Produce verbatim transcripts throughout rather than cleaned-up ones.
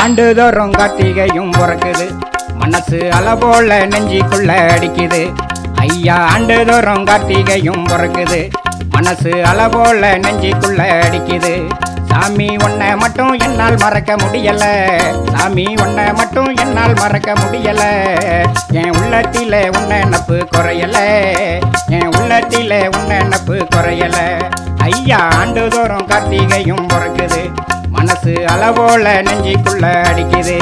ஆண்டுதோறும் கார்த்திகையும் பிறக்குது, மனசு அலபோல நெஞ்சிக்குள்ள அடிக்குது. ஐயா ஆண்டுதோறும் கார்த்திகையும் பிறக்குது, மனசு அலபோல நெஞ்சிக்குள்ள அடிக்குது. சாமி ஒன்ன மட்டும் என்னால் மறக்க முடியல, சாமி ஒன்ன மட்டும் என்னால் மறக்க முடியல. என் உள்ளத்தில உன்ன நப்பு குறையல, என் உள்ளத்தில உன்ன நப்பு குறையல. ஐயா ஆண்டுதோறும் கார்த்திகையும் பிறக்குது, மனசு அளவோல நெஞ்சிக்குள்ள அடிக்குது.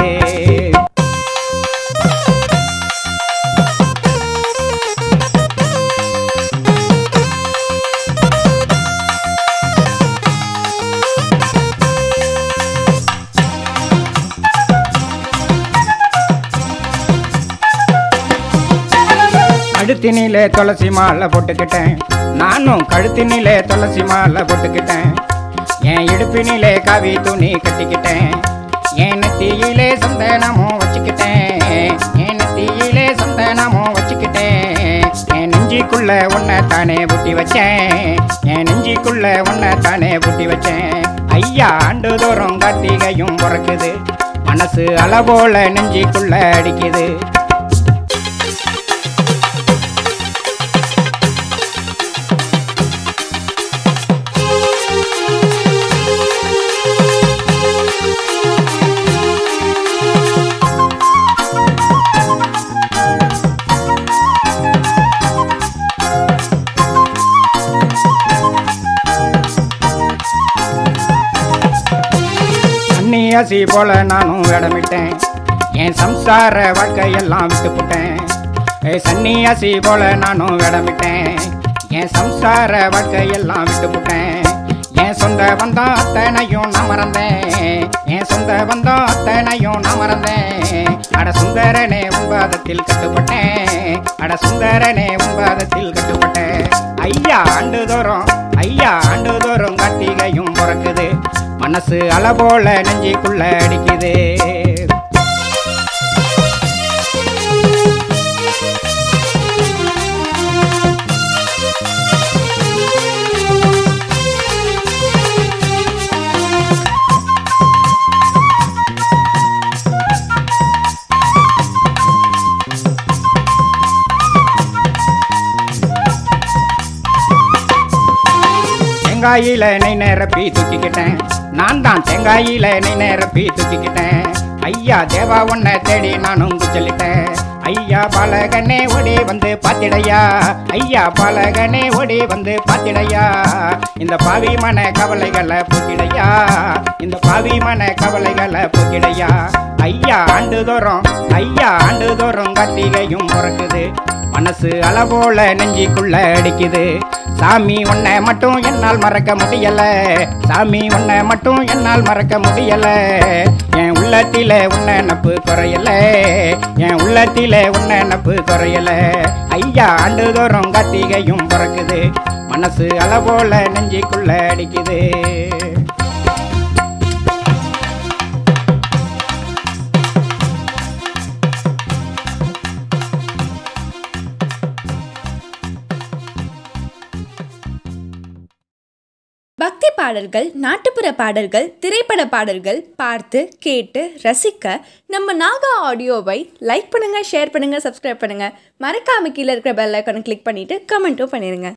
கழுத்தினிலே துளசி மாலை போட்டுக்கிட்டேன், நானும் கழுத்தினிலே துளசி மாலை போட்டுக்கிட்டேன். என் இடுப்பினிலே காவி துணி கட்டிக்கிட்டேன், என் நெத்தியிலே சந்தனமும் வச்சுக்கிட்டேன், என் நெத்தியிலே சந்தனமும் வச்சுக்கிட்டேன். என் நெஞ்சிக்குள்ள உன்னை தானே பூட்டி வச்சேன், என் நெஞ்சிக்குள்ள உன்னை தானே பூட்டி வச்சேன். ஐயா ஆண்டுதோறும் கார்த்திகையும் பிறக்குது, மனசு அளவோல நெஞ்சிக்குள்ள அடிக்குது. சன்னியாசி போல நானும் வேடமிட்டேன், என் சம்சார வாழ்க்கையெல்லாம் விட்டு போட்டேன். சன்னியாசி போல நானும் வேடமிட்டேன், என் சம்சார வாழ்க்கையெல்லாம் விட்டு போட்டேன். என் சொந்த பந்தம் அத்தனையும் நான் மறந்தேன், என் சொந்த பந்தம் அத்தனையும் நான் மறந்தேன். அட சுந்தரனே உன்பாதத்தில் கட்டுப்பட்டேன், அட சுந்தரனே உன்பாதத்தில் கட்டுப்பட்டேன். ஐயா ஆண்டுதோறும், ஐயா ஆண்டுதோறும் கார்த்திகையும் பிறக்குது, மனசு அளவோல நெஞ்சிக்குள்ள அடிக்குது. தேங்காயில நெய் நிரப்பி தூக்கிக்கிட்டேன், நான் தான் தேங்காயில நெய் நிரப்பி தூக்கிக்கிட்டேன். ஐயா தேவா உன்னை தேடி நானும் குச்சலிட்டேன். ஐயா பாலகனே ஓடி வந்து பாத்திடையா, ஐயா பாலகனே ஓடி வந்து பாத்திடையா. இந்த பாவி மன கவலைகளை போக்கிடையா, இந்த பாவி மன கவலைகளை போக்கிடையா. ஐயா ஆண்டுதோறும், ஐயா ஆண்டுதோறும் கார்த்திகையும் பிறக்குது, மனசு அளவோல நெஞ்சிக்குள்ள அடிக்குது. சாமி உன்னை மட்டும் என்னால் மறக்க முடியல, சாமி உன்னை மட்டும் என்னால் மறக்க முடியல. என் உள்ளத்தில உன்னை நப்பு குறையல, என் உள்ளத்தில உன்னை நப்பு குறையல. ஐயா ஆண்டுதோறும் கார்த்திகையும் பிறக்குது, மனசு அளவோல நெஞ்சிக்குள்ள அடிக்குது. பக்தி பாடல்கள், நாட்டுப்புற பாடல்கள், திரைப்பட பாடல்கள் பார்த்து கேட்டு ரசிக்க நம்ம நாகா ஆடியோவை லைக் பண்ணுங்க, ஷேர் பண்ணுங்க, சப்ஸ்கிரைப் பண்ணுங்க. மறக்காம கீழே இருக்கிற பெல் ஐகானை கிளிக் பண்ணிட்டு கமெண்ட்டும் பண்ணிருங்க.